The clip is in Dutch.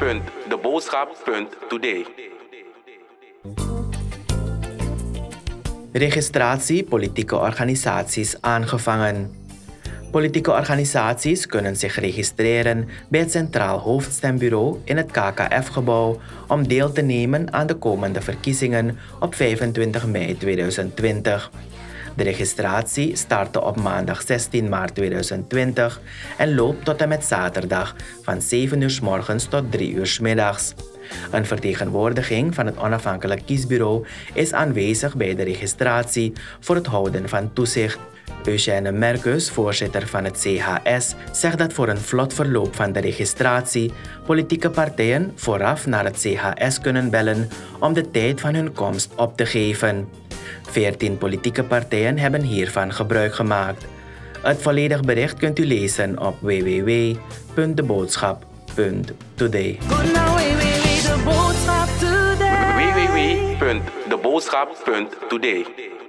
www.deboodschap.today. Registratie politieke organisaties aangevangen. Politieke organisaties kunnen zich registreren bij het Centraal Hoofdstembureau in het KKF-gebouw om deel te nemen aan de komende verkiezingen op 25 mei 2020. De registratie startte op maandag 16 maart 2020 en loopt tot en met zaterdag van 7 uur 's morgens tot 3 uur 's middags. Een vertegenwoordiging van het onafhankelijk kiesbureau is aanwezig bij de registratie voor het houden van toezicht. Eugène Merkus, voorzitter van het CHS, zegt dat voor een vlot verloop van de registratie politieke partijen vooraf naar het CHS kunnen bellen om de tijd van hun komst op te geven. 14 politieke partijen hebben hiervan gebruik gemaakt. Het volledig bericht kunt u lezen op www.deboodschap.today. www.deboodschap.today.